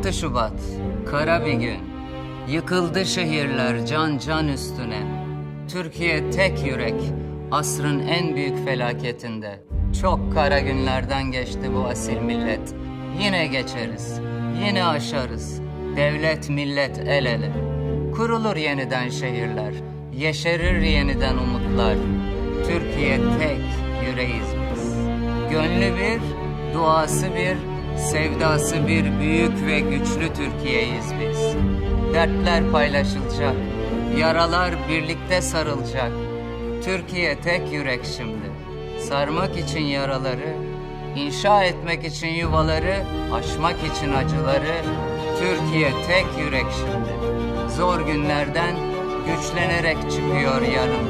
6 Şubat, kara bir gün. Yıkıldı şehirler can can üstüne. Türkiye tek yürek, asrın en büyük felaketinde. Çok kara günlerden geçti bu asil millet. Yine geçeriz, yine aşarız. Devlet millet el ele. Kurulur yeniden şehirler, yeşerir yeniden umutlar. Türkiye tek yüreğiz biz. Gönlü bir, duası bir, sevdası bir büyük ve güçlü Türkiye'yiz biz. Dertler paylaşılacak, yaralar birlikte sarılacak. Türkiye tek yürek şimdi. Sarmak için yaraları, inşa etmek için yuvaları, aşmak için acıları. Türkiye tek yürek şimdi. Zor günlerden güçlenerek çıkıyor yarın.